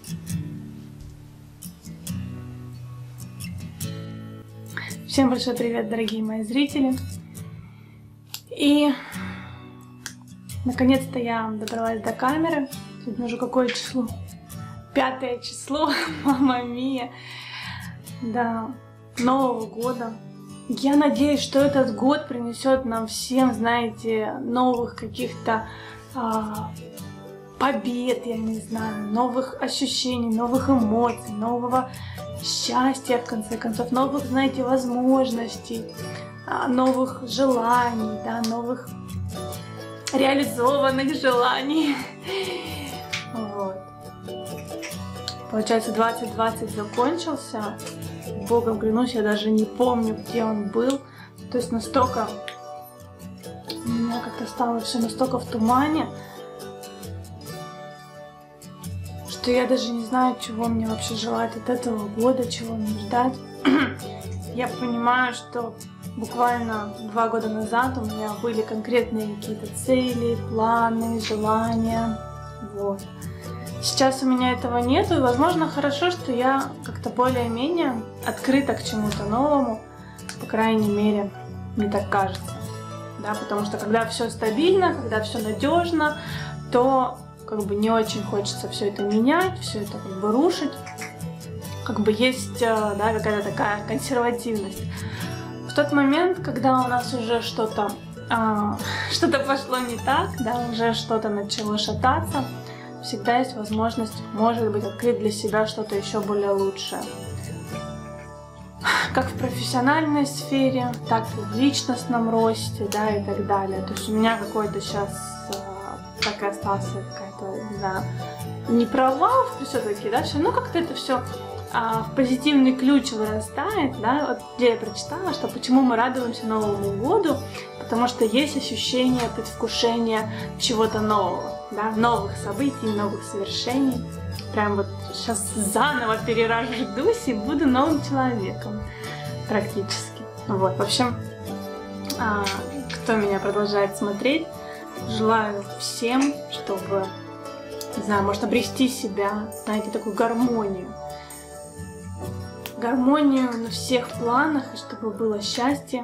Всем большой привет, дорогие мои зрители! И наконец-то я добралась до камеры. Сегодня уже какое число? 5 число, мама мия, до Нового года. Я надеюсь, что этот год принесет нам всем, знаете, новых каких-то побед, я не знаю, новых ощущений, новых эмоций, нового счастья, в конце концов, новых, знаете, возможностей, новых желаний, да, новых реализованных желаний. Вот. Получается, 2020 закончился. Богом клянусь, я даже не помню, где он был. То есть настолько у меня как-то стало все настолько в тумане, что я даже не знаю, чего мне вообще желать от этого года, чего мне ждать. Я понимаю, что буквально 2 года назад у меня были конкретные какие-то цели, планы, желания. Вот. Сейчас у меня этого нету, и, возможно, хорошо, что я как-то более-менее открыта к чему-то новому, по крайней мере, мне так кажется. Да, потому что когда все стабильно, когда все надежно, то как бы не очень хочется все это менять, все это как бы рушить. Как бы есть, да, какая-то такая консервативность. В тот момент, когда у нас уже что-то пошло не так, да, уже что-то начало шататься, всегда есть возможность, может быть, открыть для себя что-то еще более лучшее. Как в профессиональной сфере, так и в личностном росте, да, и так далее. То есть у меня какой-то сейчас так и остался какая-то, не знаю, не провал все-таки, да, все, ну как-то это все в позитивный ключ вырастает, да, вот где я прочитала, что почему мы радуемся Новому году, потому что есть ощущение предвкушения чего-то нового, да, новых событий, новых свершений. Прям вот сейчас заново перерождусь и буду новым человеком практически. Вот, в общем, кто меня продолжает смотреть, желаю всем, чтобы, не знаю, может обрести себя, знаете, такую гармонию. Гармонию на всех планах, и чтобы было счастье.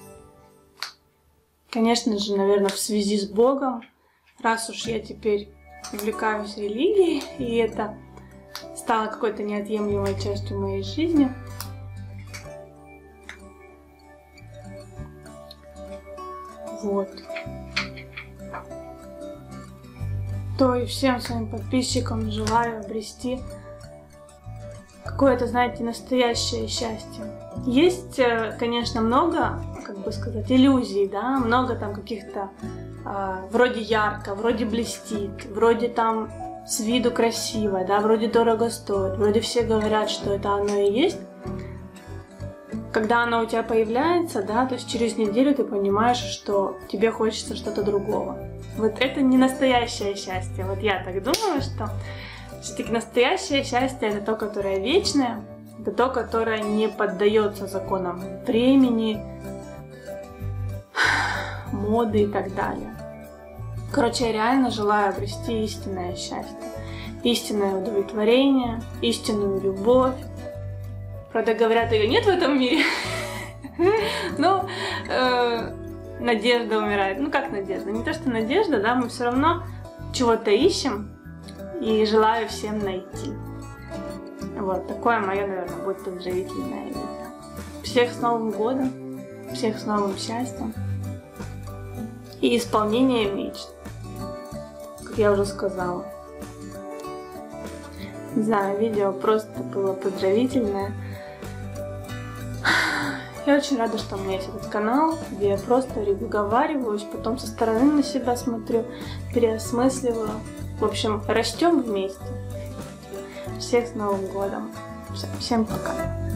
Конечно же, наверное, в связи с Богом, раз уж я теперь увлекаюсь религией, и это стало какой-то неотъемлемой частью моей жизни. Вот. То и всем своим подписчикам желаю обрести какое-то, знаете, настоящее счастье. Есть, конечно, много, как бы сказать, иллюзий, да, много там каких-то вроде ярко, вроде блестит, вроде там с виду красиво, да, вроде дорого стоит, вроде все говорят, что это оно и есть. Когда оно у тебя появляется, да, то есть через неделю ты понимаешь, что тебе хочется что-то другого. Вот это не настоящее счастье. Вот я так думаю, что все-таки настоящее счастье — это то, которое вечное, это то, которое не поддается законам времени, моды и так далее. Короче, я реально желаю обрести истинное счастье, истинное удовлетворение, истинную любовь. Правда, говорят, ее нет в этом мире. Но надежда умирает. Ну как надежда? Не то, что надежда, да, мы все равно чего-то ищем и желаю всем найти. Вот, такое мое, наверное, будет поздравительное видео. Всех с Новым годом, всех с новым счастьем и исполнением мечт, как я уже сказала. Не знаю, видео просто было поздравительное. Я очень рада, что у меня есть этот канал, где я просто выговариваюсь, потом со стороны на себя смотрю, переосмысливаю. В общем, растем вместе. Всех с Новым годом. Всем пока.